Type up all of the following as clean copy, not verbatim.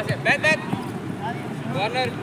वहाँ से back back corner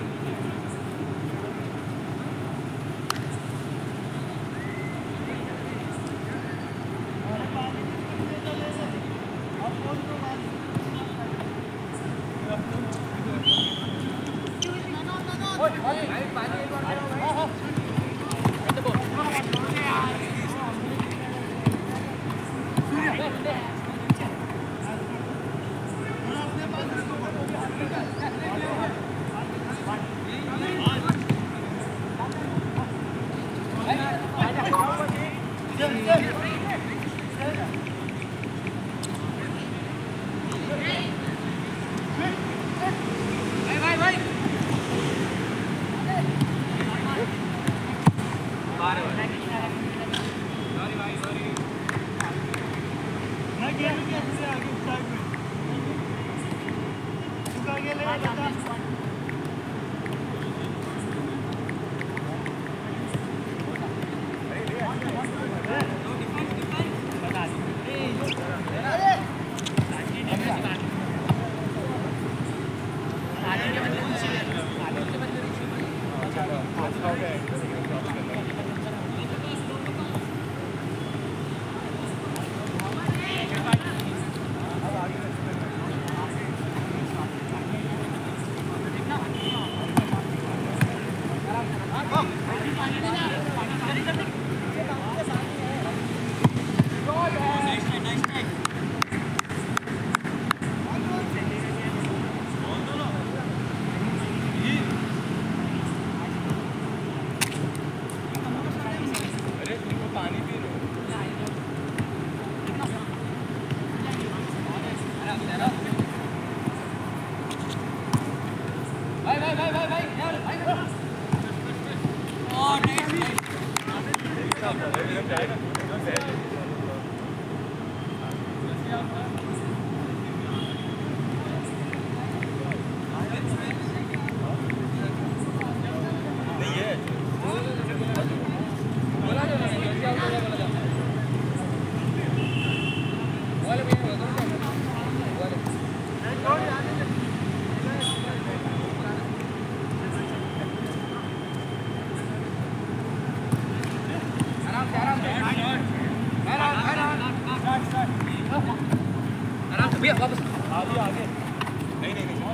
वापस आगे आगे नहीं नहीं नहीं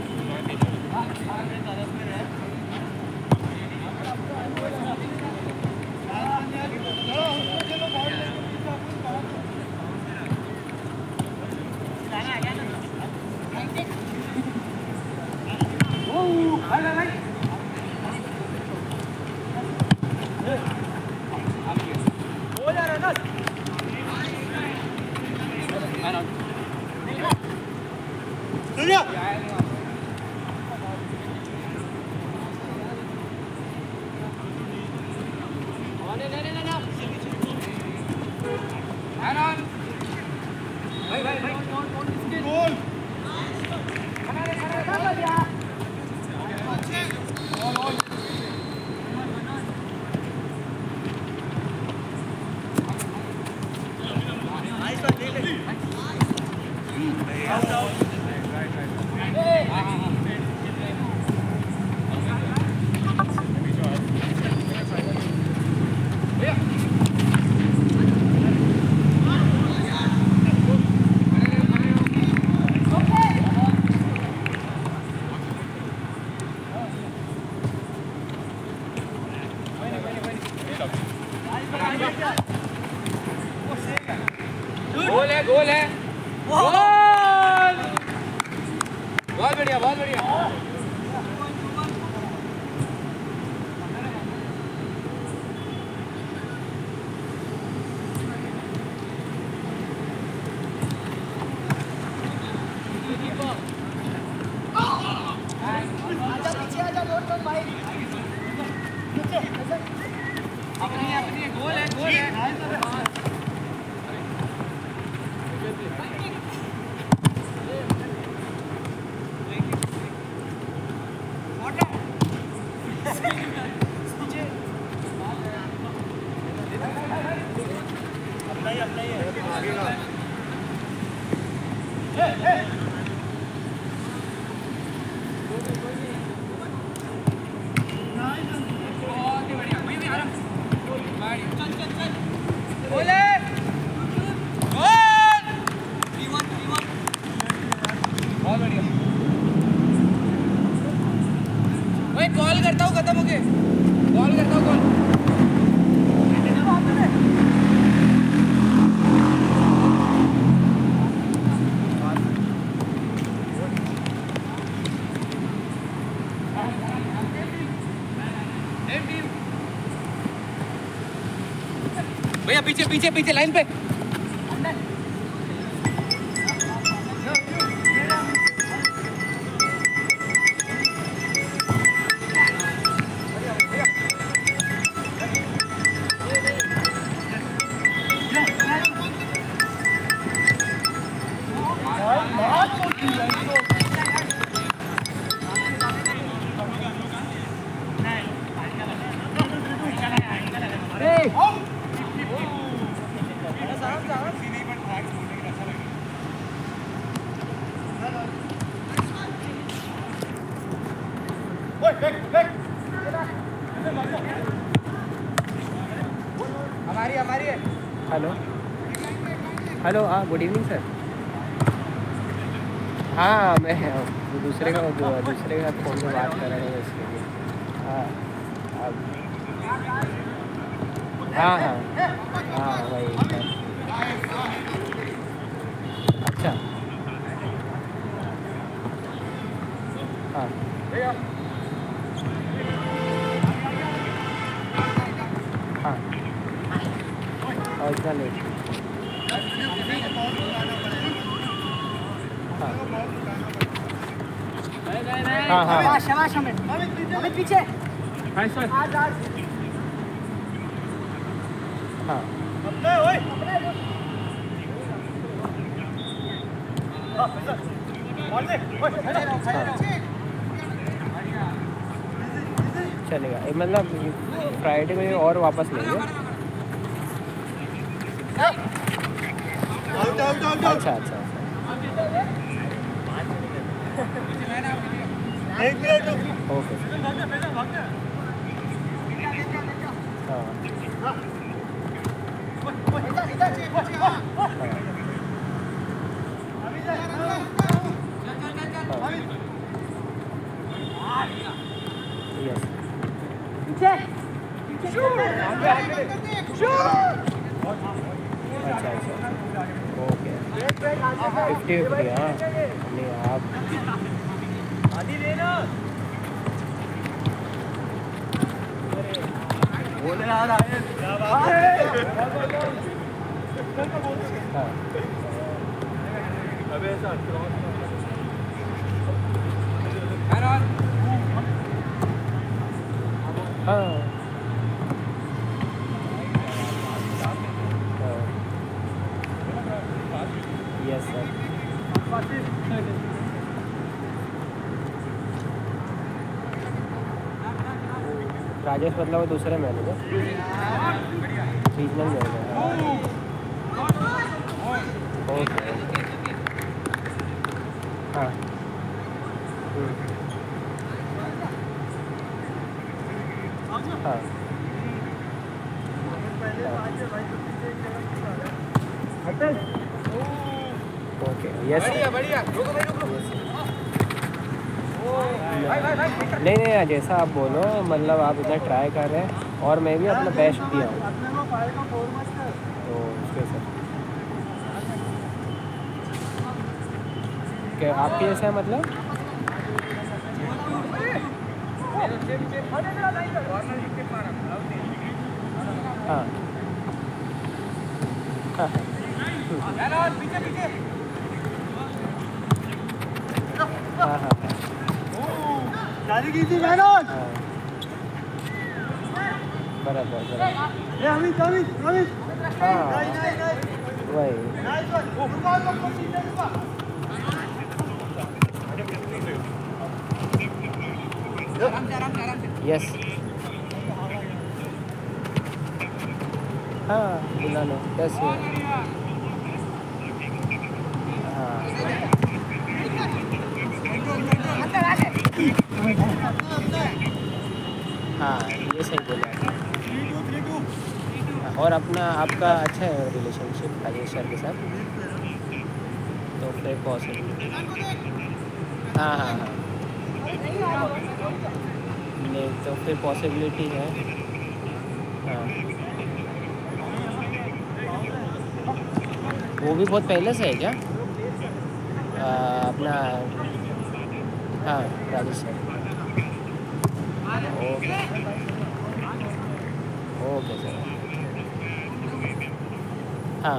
गोल है गोल है गोल बहुत बढ़िया बहुत बढ़िया अपनी गोल है गोल है भैया पीछे पीछे पीछे लाइन पे। हमारी है। हेलो हेलो, हाँ गुड इवनिंग सर। हाँ मैं दूसरे का फ़ोन में बात कर रहा हूँ इसके लिए। हाँ अब हाँ हाँ हाँ वही सर। अच्छा हाँ हाँ और इतना लेट। हाँ हाँ हाँ शाबाश हमें पीछे हाँ सर हाँ चलेगा मतलब फ्राइडे में और वापस लेंगे। अच्छा अच्छा ओके अच्छा अच्छा ओके 50-50 हाँ नहीं आप बोले यार आए हाँ अबे ऐसा हाँ यस सर राजेश मतलब वो दूसरे मैनेजर रीजनल मैनेजर ओके हाँ हाँ ओके यस बढ़िया बढ़िया रुको भाई रुको नहीं नहीं जैसा आप बोलो मतलब आप इतना ट्राई कर रहे हैं और मैं भी अपना बेस्ट दिया हूँ तो उसके सर क्या आपके जैसा है मतलब हाँ हाँ पीछे पीछे हाँ हाँ बराबर हाँ वही यस हाँ बुला लो कैसे हाँ हाँ ये सही बोला और अपना आपका अच्छा है रिलेशनशिप राजेश सर के साथ तो फिर पॉसिबल हाँ हाँ हाँ नहीं तो फिर पॉसिबिलिटी है हाँ वो भी बहुत पहले से है क्या अपना हाँ Rajesh sir okay okay sir हाँ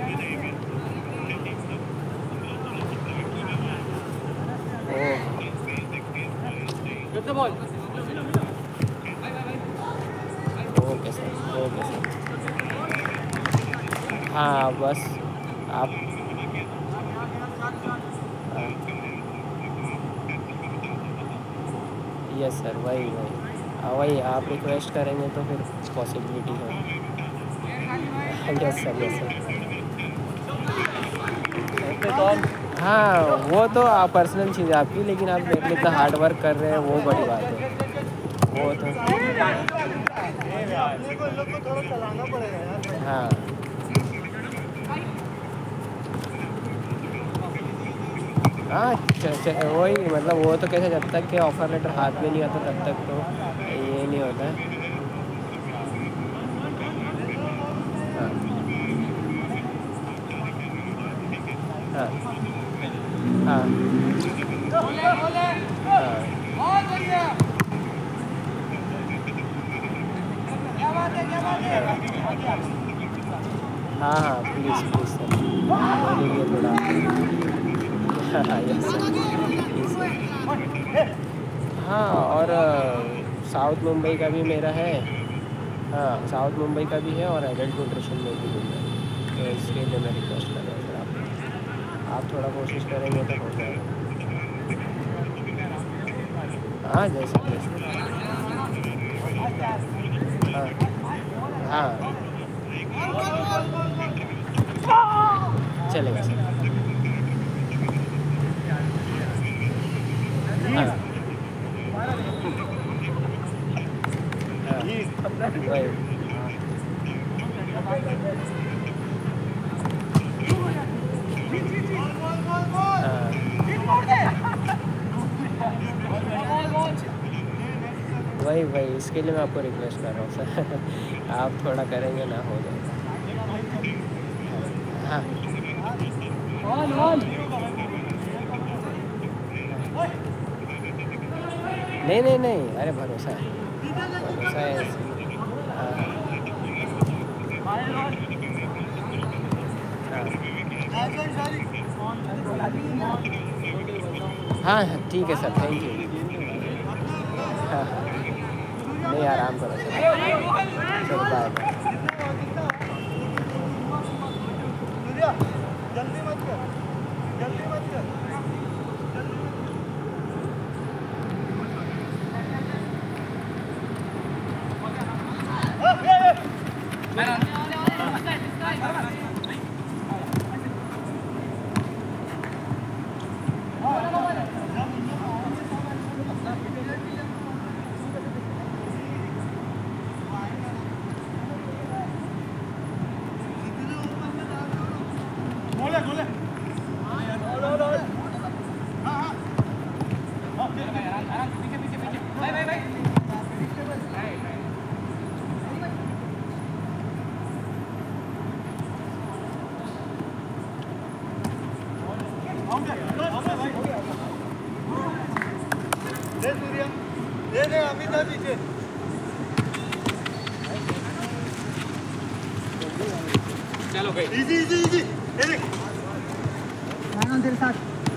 ओके सर, ओके सर। हाँ बस आप यस सर, वही वही आप रिक्वेस्ट करेंगे तो फिर पॉसिबिलिटी है। Yes sir, yes sir. हाँ वो तो आप पर्सनल चीज़ है आपकी, लेकिन आप मेरे लिए इतना हार्ड वर्क कर रहे हैं वो बड़ी बात है। वो तो हाँ हाँ वही मतलब वो तो कैसे, जब तक के ऑफ़र लेटर हाथ में नहीं आता तब तक तो ये नहीं होता है। हाँ हाँ हाँ हाँ प्लीज़ प्लीज़ सर, बोलिए थोड़ा। हाँ यस सर, प्लीज़ सर। हाँ और साउथ मुंबई का भी मेरा है। हाँ साउथ मुंबई का भी है और एडल्ट न्यूट्रिशन में भी है, तो इसके लिए मैं रिक्वेस्ट कर रहा हूँ सर आप थोड़ा कोशिश करेंगे तो हो जाएगा। हाँ जैसे जैसे हाँ हाँ चलेगा सर। हाँ वही वही इसके लिए मैं आपको रिक्वेस्ट कर रहा हूँ सर। आप थोड़ा करेंगे ना, हो जाएगा। हाँ नहीं नहीं नहीं, अरे भरोसा है, भरोसा है। हाँ हाँ ठीक है सर, थैंक यू। हाँ हाँ नहीं, आराम करो सर, चलो बाय। जल्दी मत कर, जल्दी मत कर। चलो भाई, इजी इजी इजी, तेरे साथ।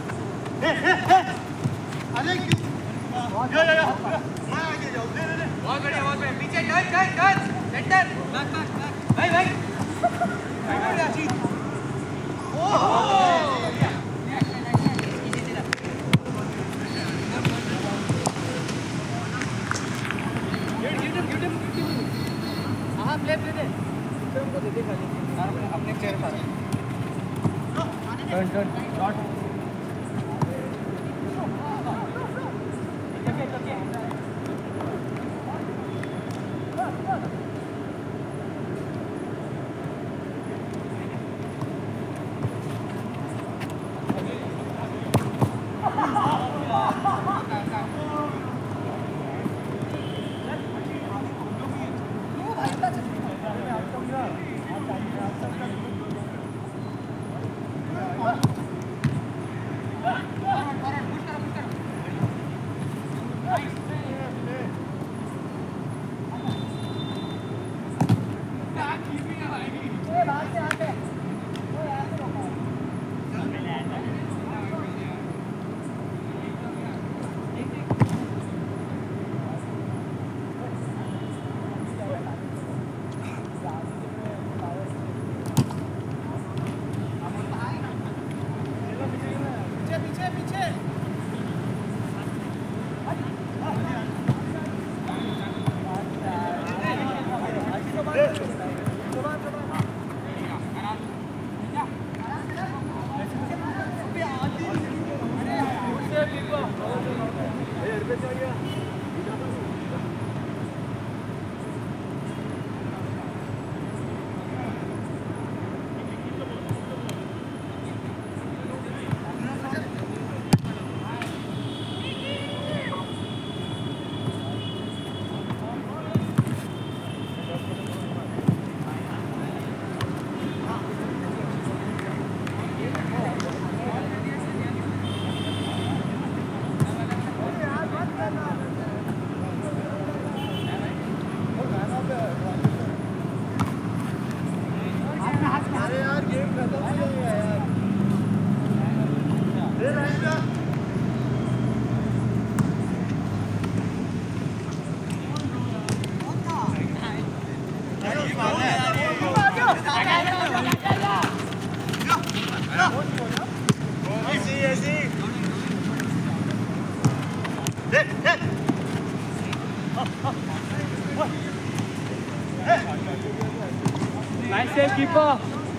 अरे या मैं आगे जाऊँ, दे बहुत बढ़िया, बहुत बढ़िया। पीछे टच टच टच सेंटर, भाई भाई अपने चेयर पर turn turn shot. Nice save, keeper.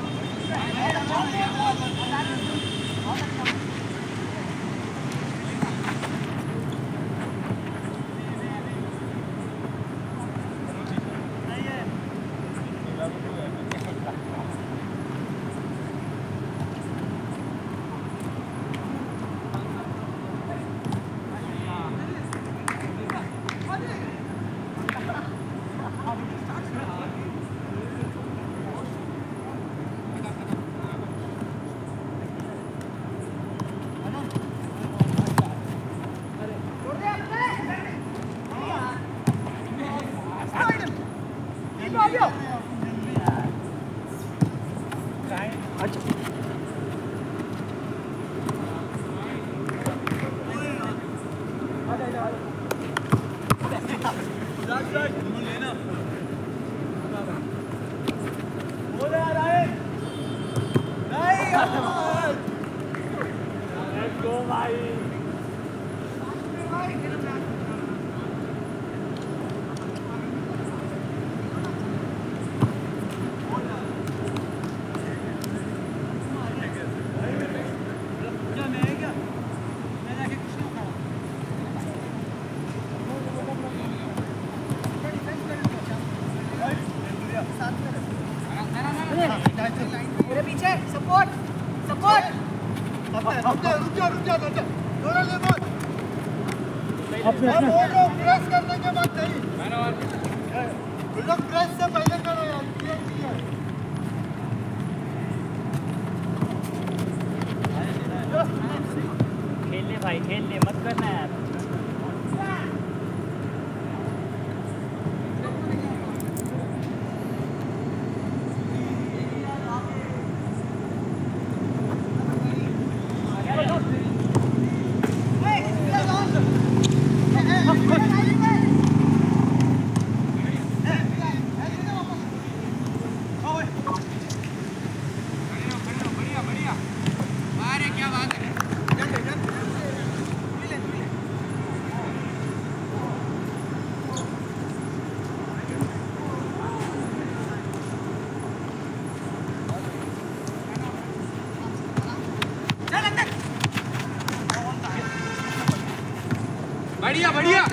मेरे पीछे सपोर्ट सपोर्ट रुक जा दोनों ले बोल बोल रहा हूं प्रेस करने के बाद नहीं तुम लोग प्रेस से पहले करो यार खेल ले भाई खेल ले मत करना यार बढ़िया बढ़िया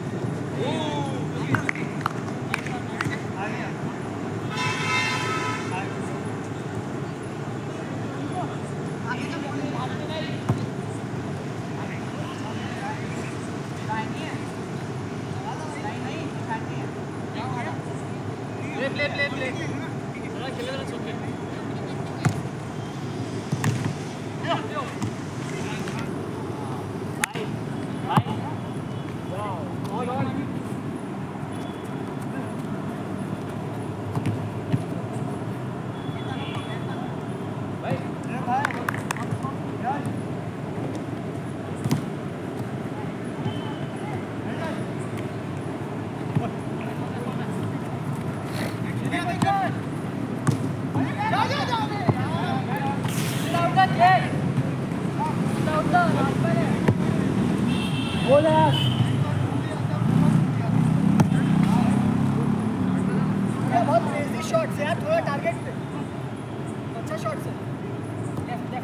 बहुत क्रेजी शॉट से यार थोड़ा टारगेट पे अच्छा शॉट से लेफ्ट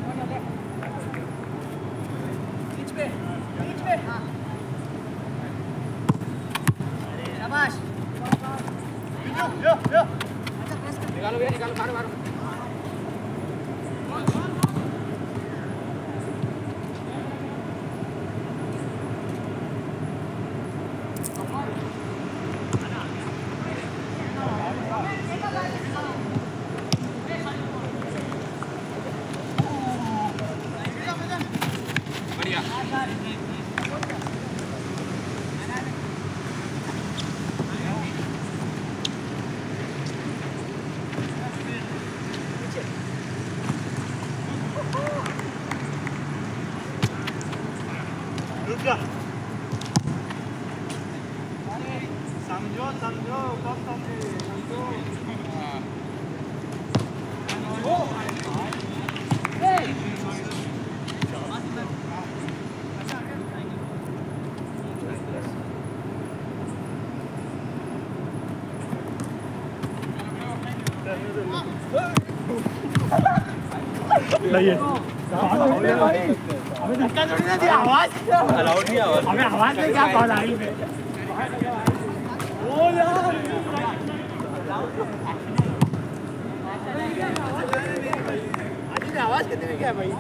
बीच पे हां शाबाश निकालो भैया निकालो मारो समझो कब समझो अबे धक्का थोड़ी ना दिया, आवाज अलाउड नहीं आवाज हमें आवाज में क्या कॉल आई है ओ यार आदि ने आवाज कितने में क्या भाई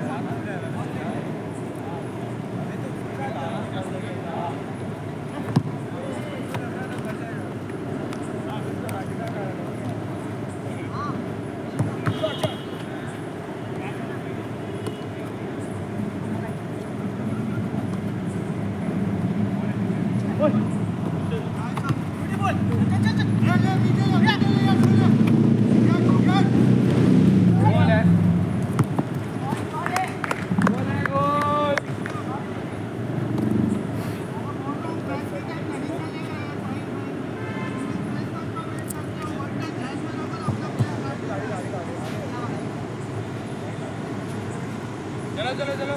चलो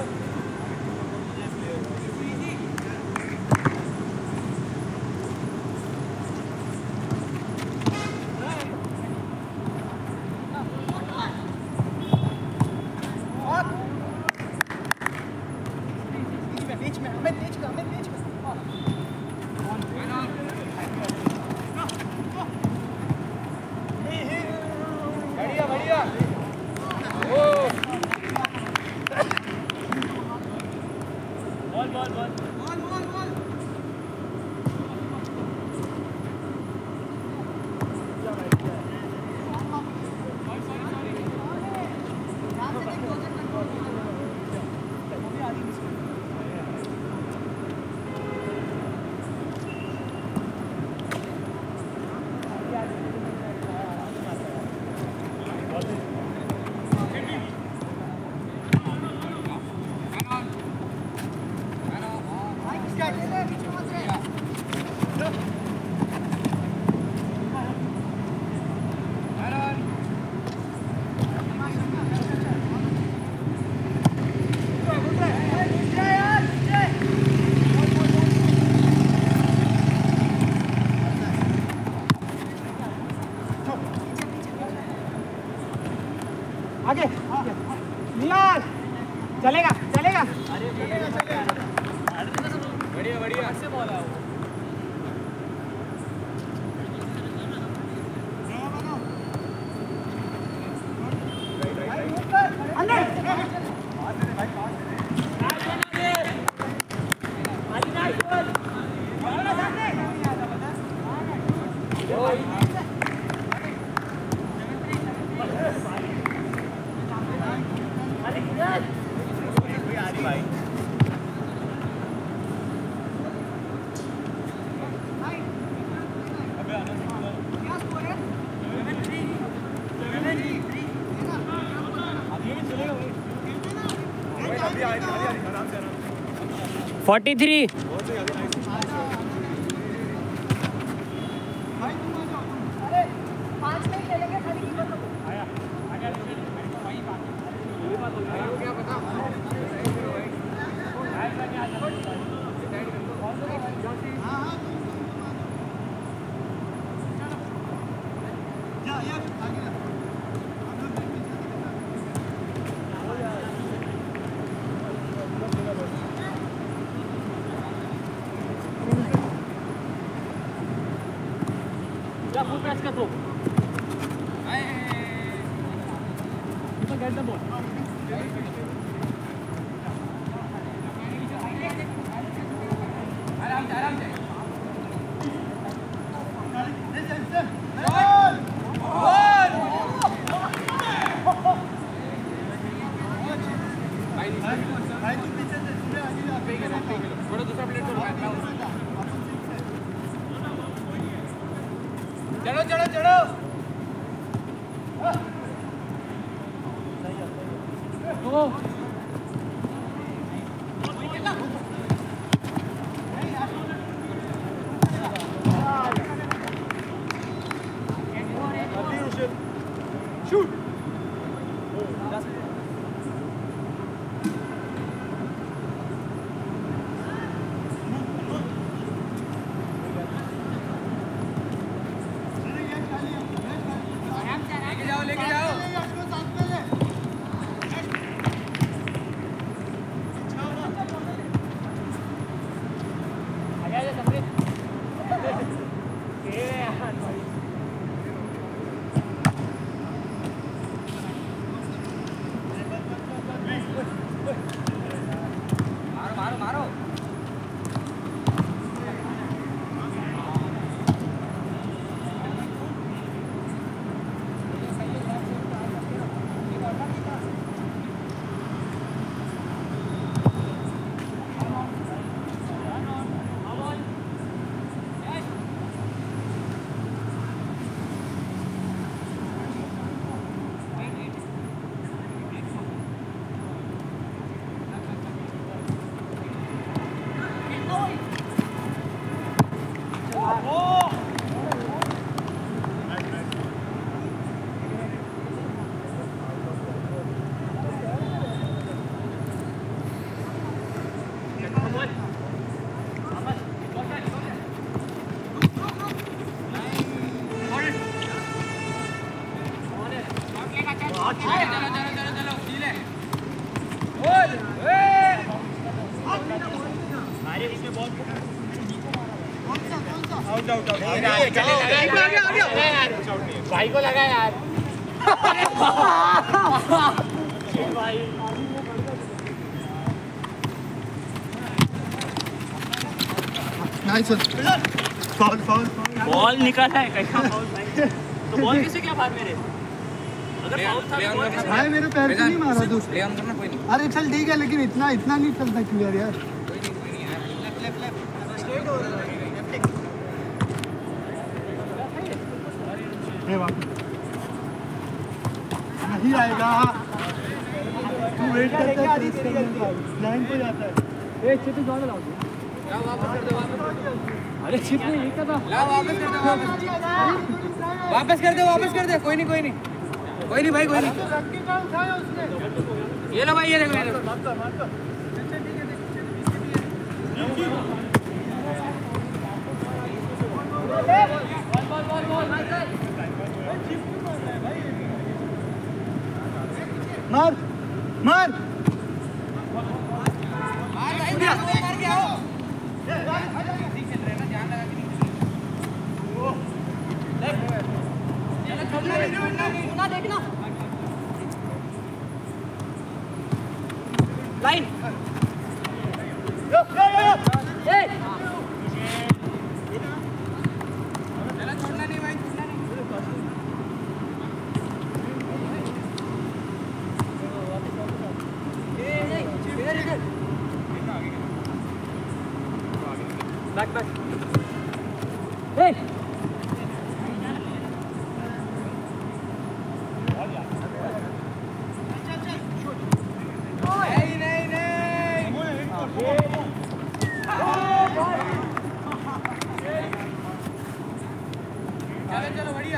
43 आगे अरे इसमें बॉल भाई को लगा यार भाई नाइस फाउल फाउल बॉल निकाला है कैसा फाउल भाई तो बॉल किसे क्या बाहर मेरे अगर फाउल था बॉल किसे भाई मेरे पैर से नहीं मारा तू ले ऑन करना कोई नहीं अरे चल ठीक है लेकिन इतना नहीं चलता क्लियर यार नहीं आएगा तू वेट करता है लाइन पे जाता है ए चिप ज्यादा लाओ अरे चिप नहीं ये क्या था ला वापस कर दे कोई नहीं भाई कोई नहीं ये लो भाई ये देखो मार मार लाइन बैक चलो बढ़िया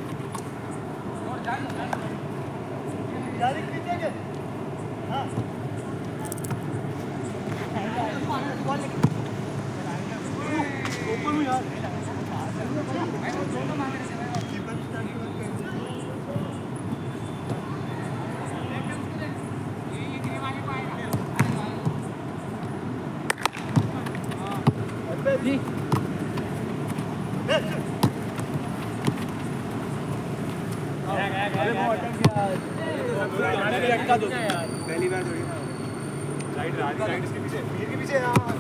पहली बार राइट इसके पीछे यार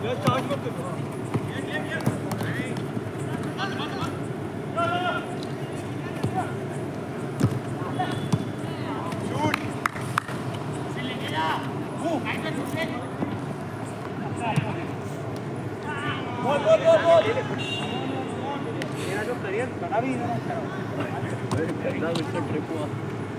मेरा जो करियर बना भी ट्रिप हुआ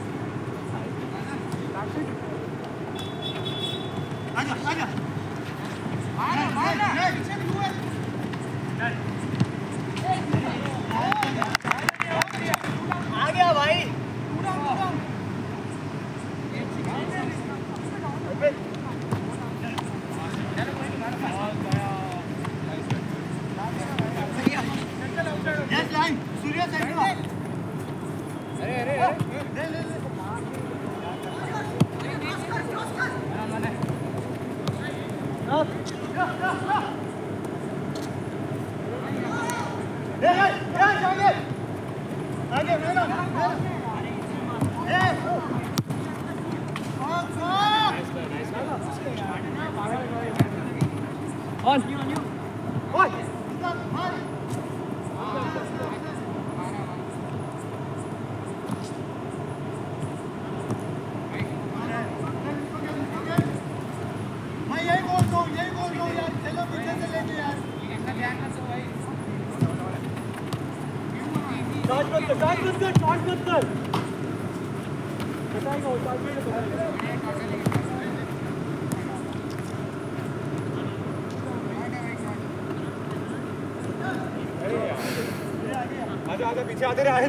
आ गया भाई आगे पीछे आते रहे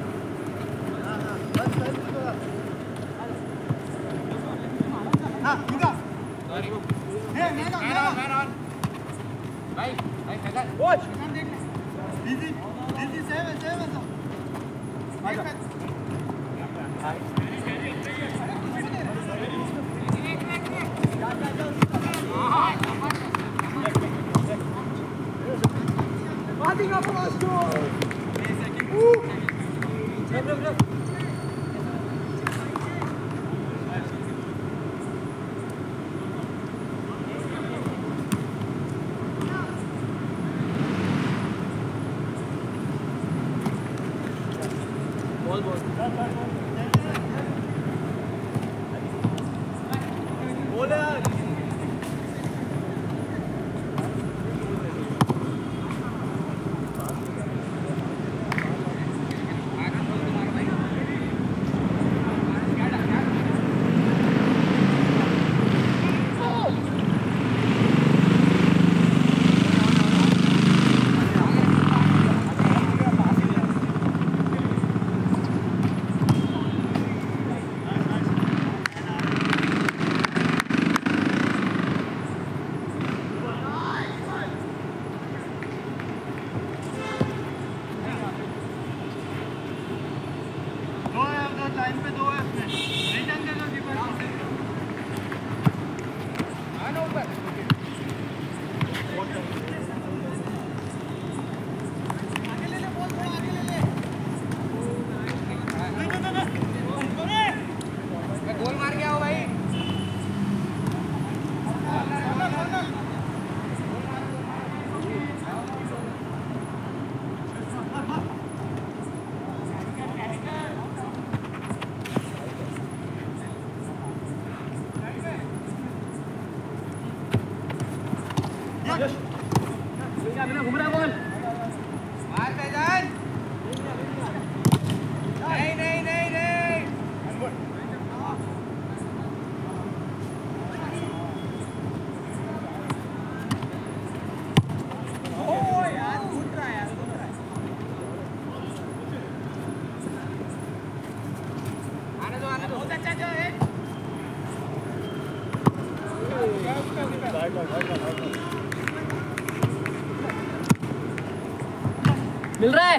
मिल रहा है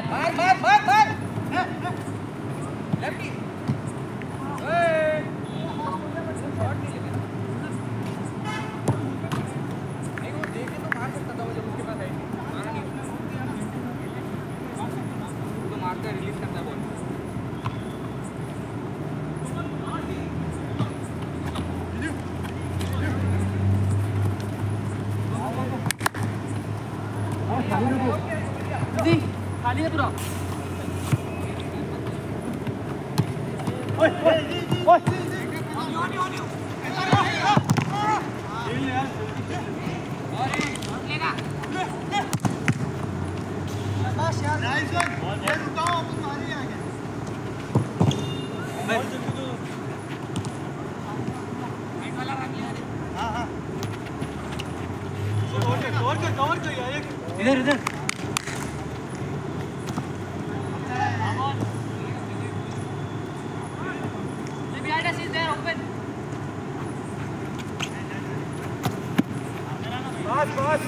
रिलीज करता है बॉल खाली है पूरा। ओए ओए बस यार नाइस वन ये रुकाओ अपन मारी आगे हां हां कवर कर यार एक इधर इधर बस बस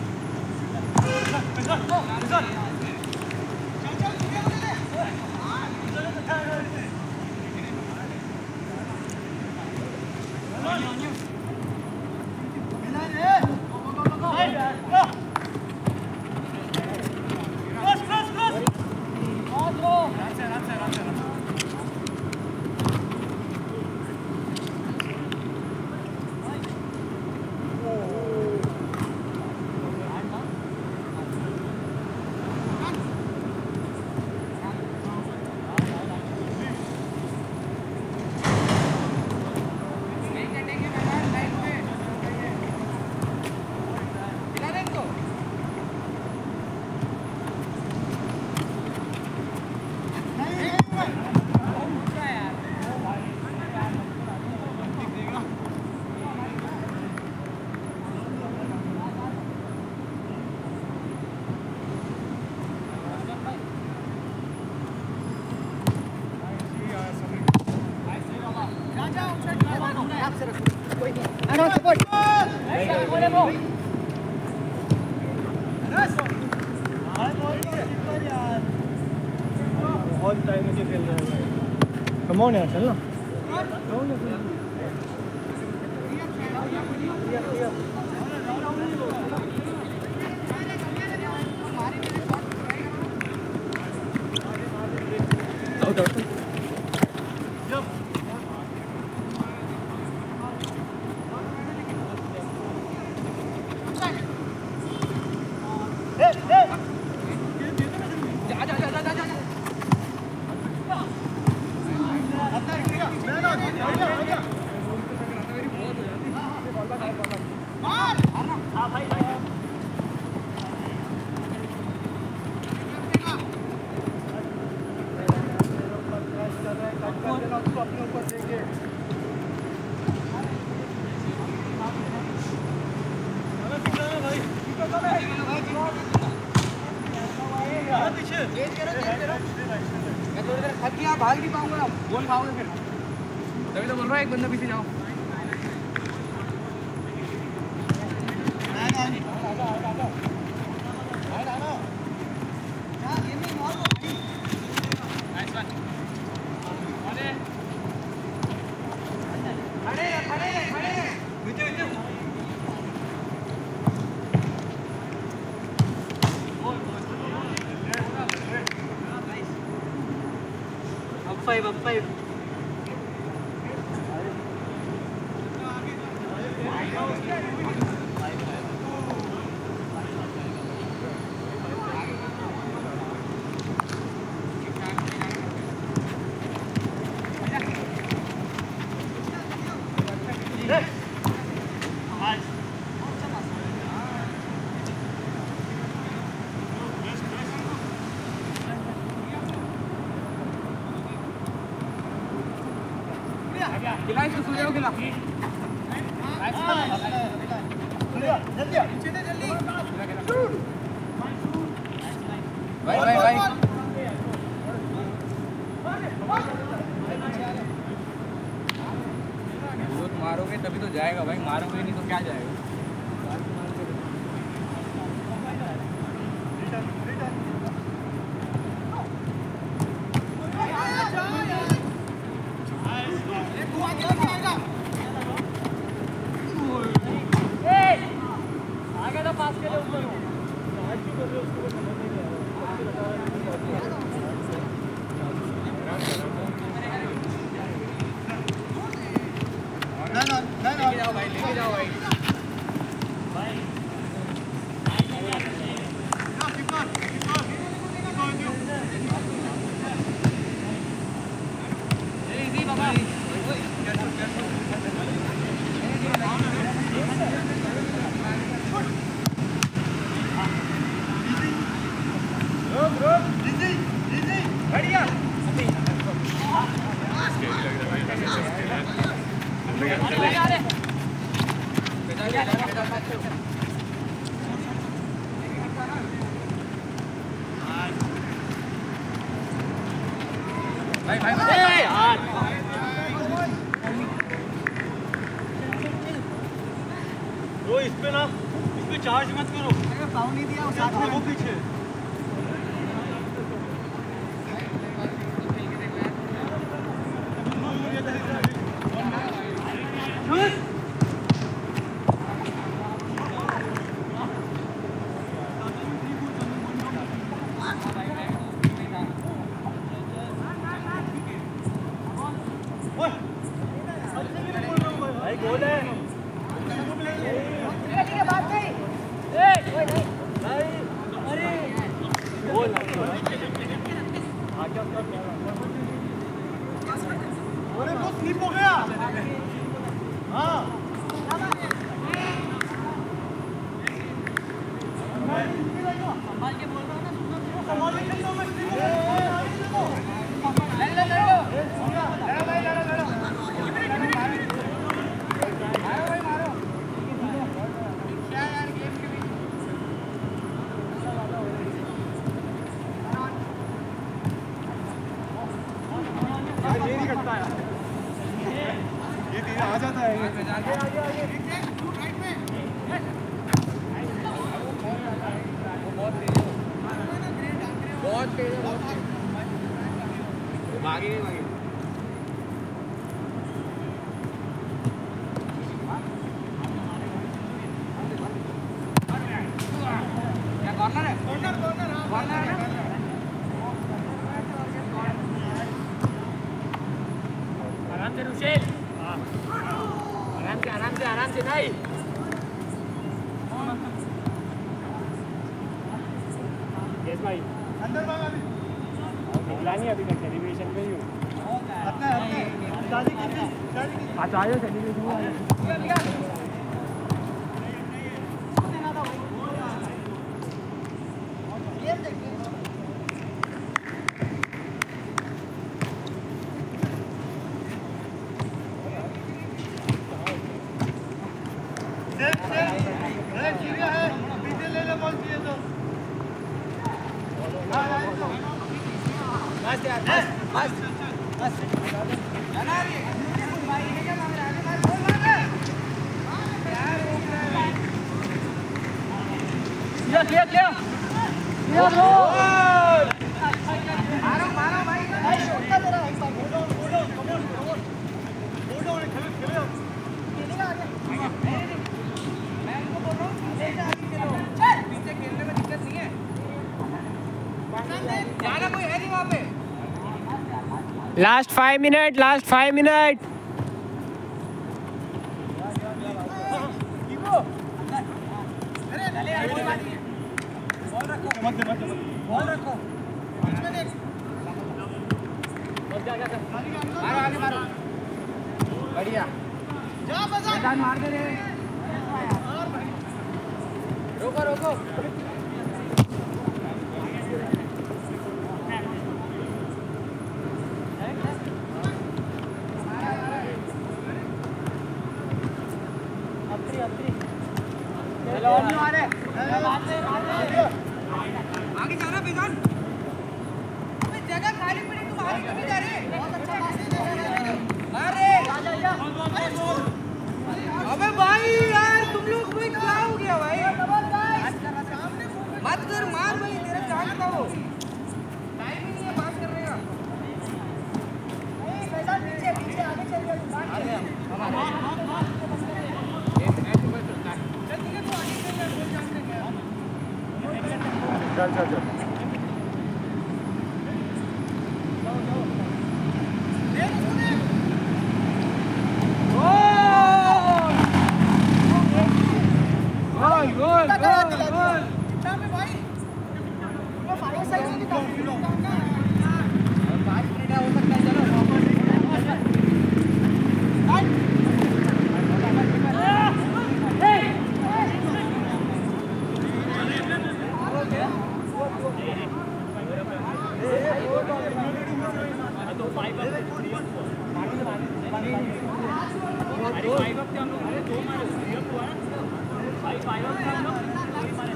बहुत टाइम मुझे खेल रहा है कम ऑन यार चल ना भाग नहीं पाऊंगा गोल खाओगे फिर तभी तो बोल रहा है एक बंदा पीछे जाओ up 5 खिला इसको सो जाओ खिला जल्दी जल्दी भाई भाई भाई मारोगे तभी तो जाएगा भाई मारोगे नहीं तो क्या जाएगा लेके जाओ भाई इस पे ना, इस पे चार्ज मत करो। पाँव नहीं दिया साथ में वो पीछे। भाई गोल है। अरे वो स्लिप हो गया। हाँ संभाल के बोल रहा हूँ ना, संभाल के खेलता हूँ मैं। ये नहीं करता है, ये धीरे आ जाता है। आगे आगे आगे बहुत तेज है, आगे आगे। क्या कॉर्नर है? कॉर्नर कॉर्नर कॉर्नर है। आराम से रुशेल, आराम से नहीं। यस भाई, अंदर भाग अभी। निकला नहीं अभी तक, सेलिब्रेशन पे ही हूँ। अपने दादी की आज आयो सेलिब्रेशन में आयो। Last 5 minute, last 5 minute. बढ़िया मार दे रे। रोको रोको आगे जाना बेजान, जगह खाली पड़ी, तुम आगे क्यों नहीं जा रहे? बहुत अच्छा अरे अबे भाई यार, तुम लोग भाई क्या हो गया भाई? मत कर, मार भाई, तेरा चांस का हो, टाइम ही नहीं है पास करने का। पीछे पीछे आगे चल गया। चल चल चल। भाई अरे 5 अप थे हम लोग, अरे 2 मारे, 3 अप हुआ ना 5 अप थे हम लोग, 3 मारे।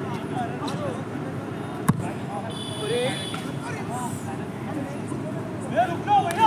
रुक जाओ भैया।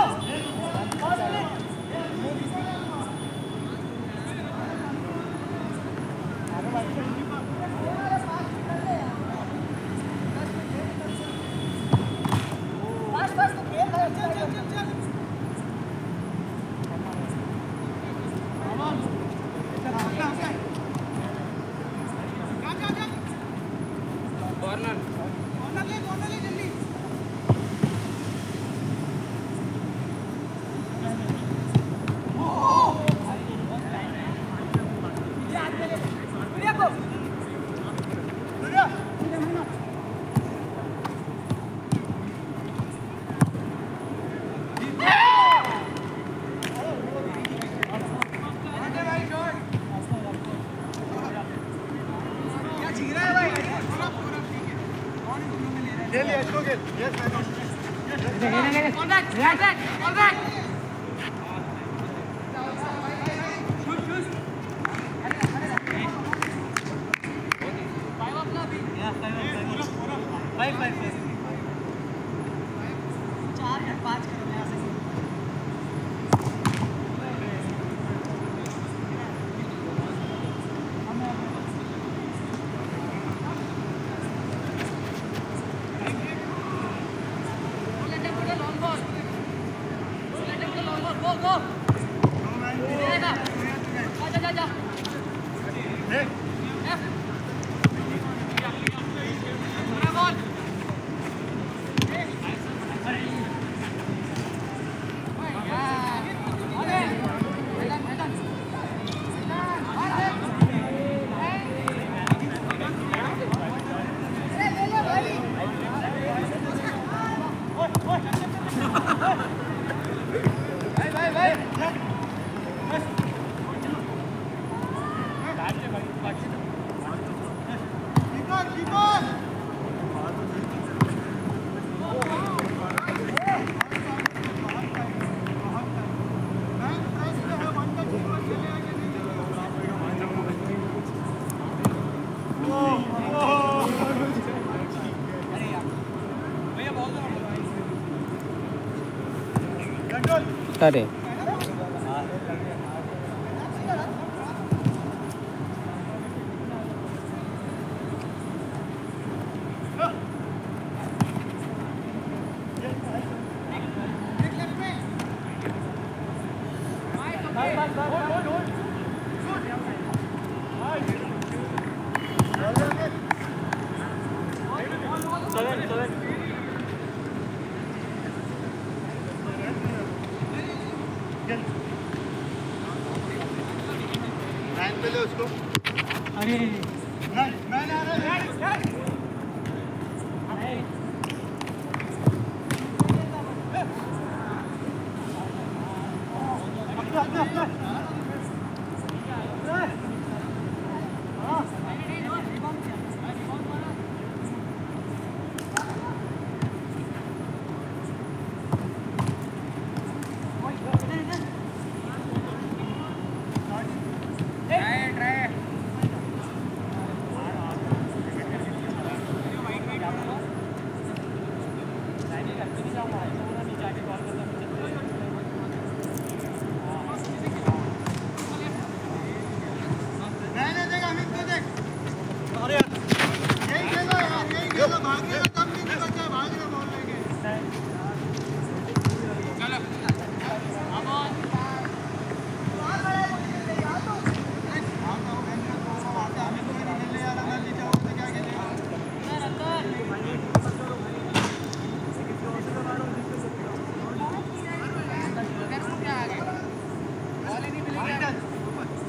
अरे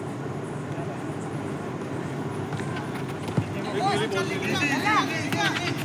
चल